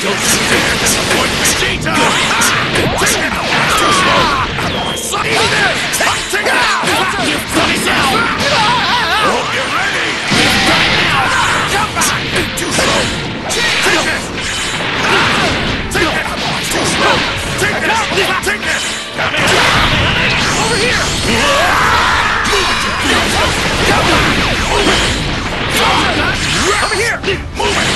Vegeta! Too slow! Suck on this! Take it out! Hope you're ready! Right now! Come back! Too slow! Take this! Take it! Too slow! Take this! Take this! Come here! Over here! Over here! Move it!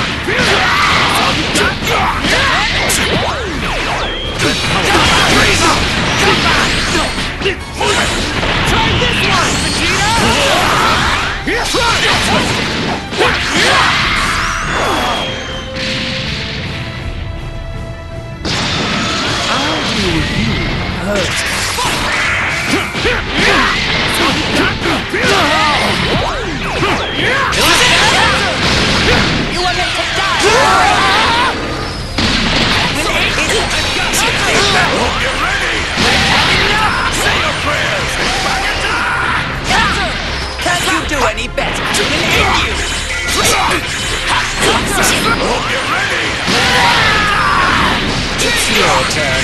Come back! Move it! Try this one, Vegeta! Try it! I'll deal with you first. You want him to die! Hope you're ready! Say your prayers! Can't you do any better? We'll end you! Hope you're ready! It's your turn.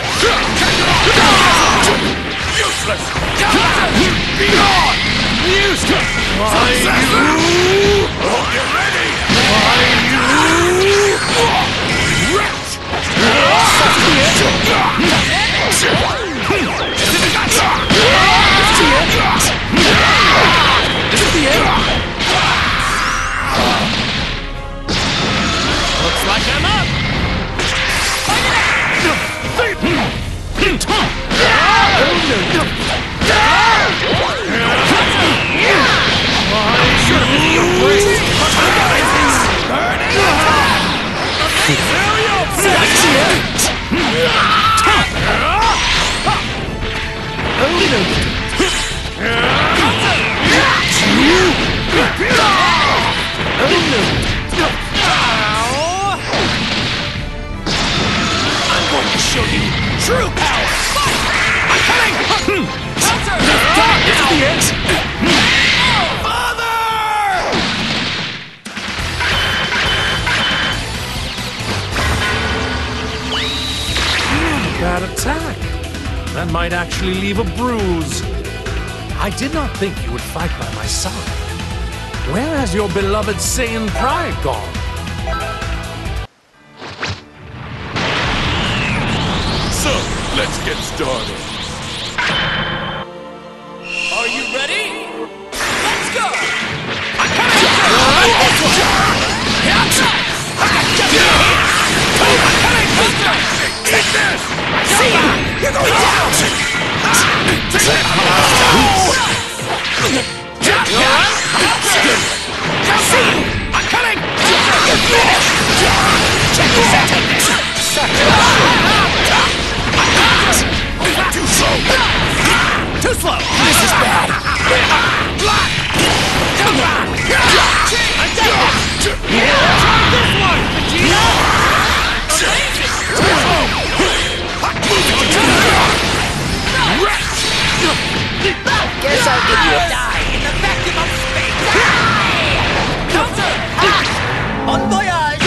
Useless! Be gone! Useless! Hope you're ready! Wretch! Looks like I'm up! I'm going to show you true power! I'm coming! This is the end! Father! Bad attack. That might actually leave a bruise. I did not think you would fight by my side. Where has your beloved Saiyan pride gone? So, let's get started. Are you ready? Let's go! Take this! See ya! You're going down! Take that! See you! I'm coming! You're finished! Check this out! Too slow! Too slow! This is bad! Come on! I'm done! Try this one, Vegeta! Guess I'll give you a die in the vacuum of space! Counter! Bon voyage!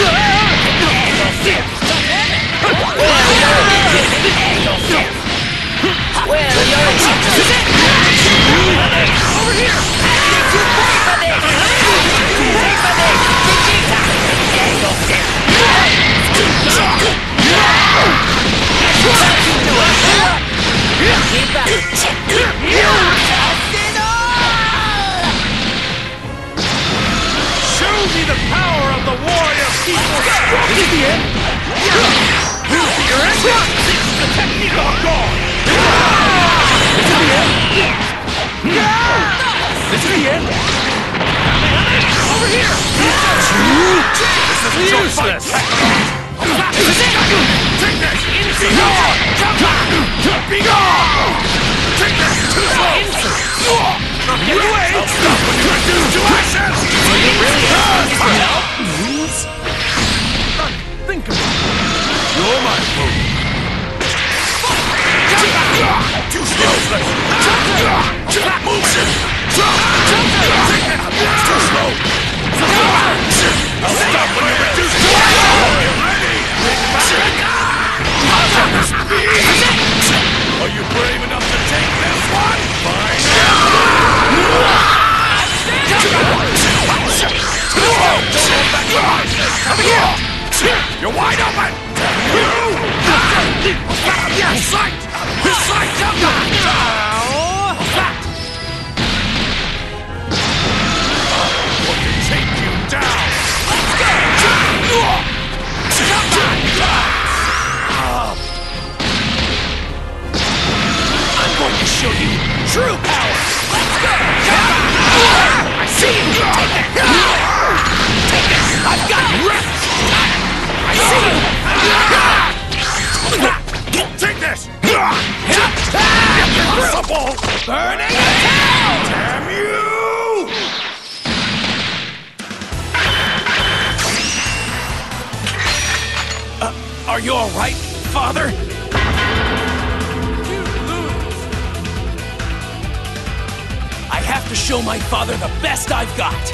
Well, you're in touch with it! Over here! You pay for this! You pay for this! Vegeta! Keep up! Show me the power of the warrior people! This is the end! You're in! The technique of a god! This is the end! This is the end! Over here! This is useless! Take this! Be gone! Be gone! Take this! Too slow! Get away! Stop when you're reduced to ashes! Think of it! You're my fool! Too slow! Motion! Too slow! I'll stop when you're reduced to ashes! Are you ready? You're wide open! Yes! Sight! Sight! Take you down! Let's go! I'm going to show you true power! Let's go! I see you! Take it! Take this! I've got it! I see you! Take this! Impossible! Burning down! Damn you! Are you all right, Father? You lose. I have to show my father the best I've got.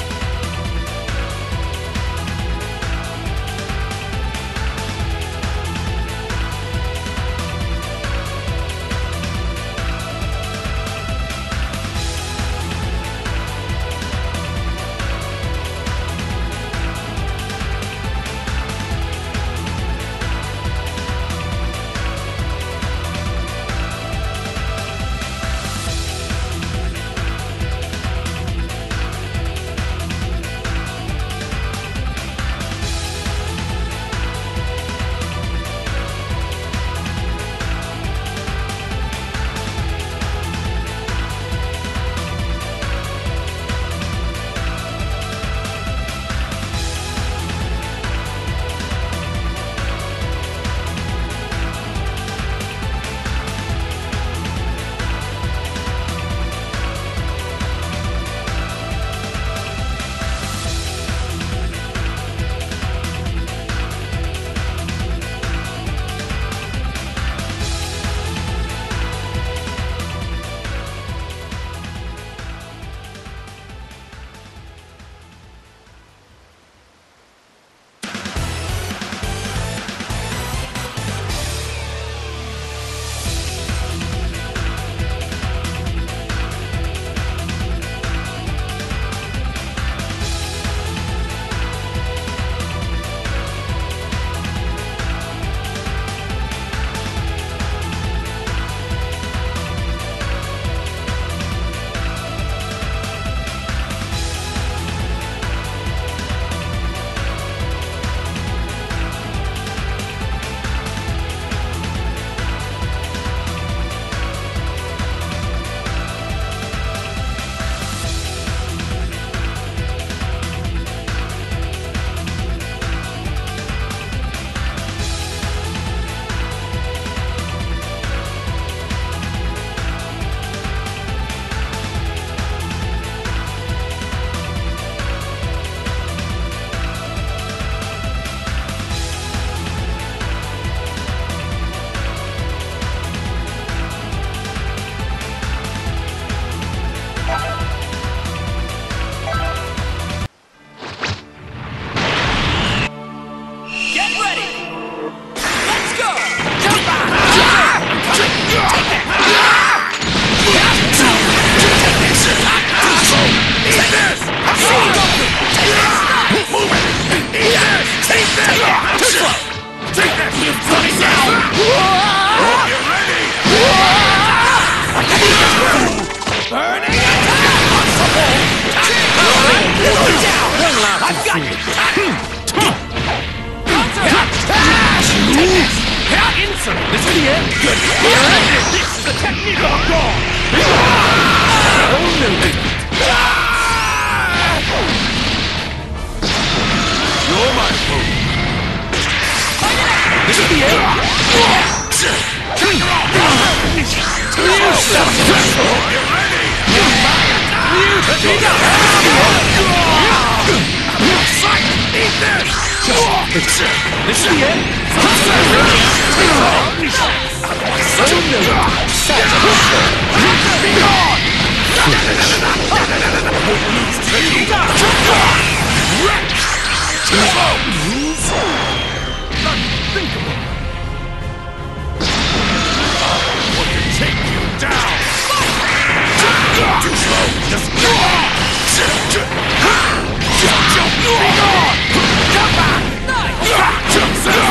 Jump!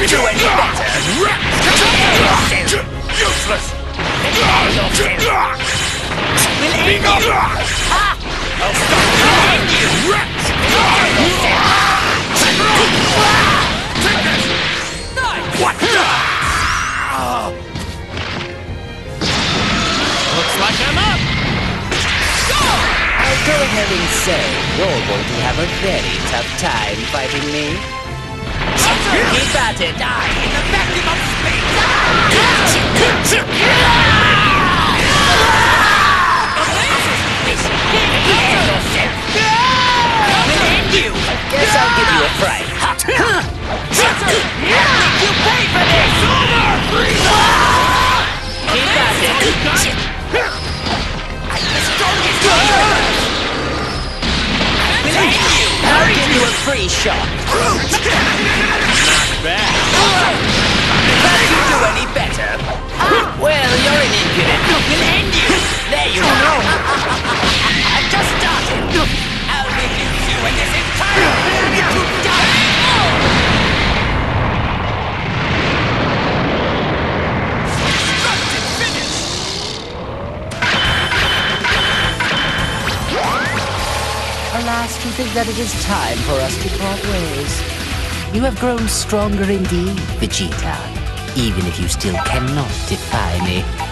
do any better? Useless! We'll end you! Ha! I'll stop! We'll end you! Take this! What? Looks like I'm up! I'll go ahead and say you're going to have a very tough time fighting me. Keep at it! Die in the vacuum of space! We'll end you! Guess I'll give you a fright. Make you pay for this! Keep at it! I'm the strongest one! We'll end you! I'll give you a free shot. Not bad. Can't you do any better? Well, you're an impudent. We'll end you! There you are! I've just started! I'll reduce you and this entire planet to dust! Destructive finish! Alas, to think that it is time for us to part ways. You have grown stronger indeed, Vegeta, even if you still cannot defy me.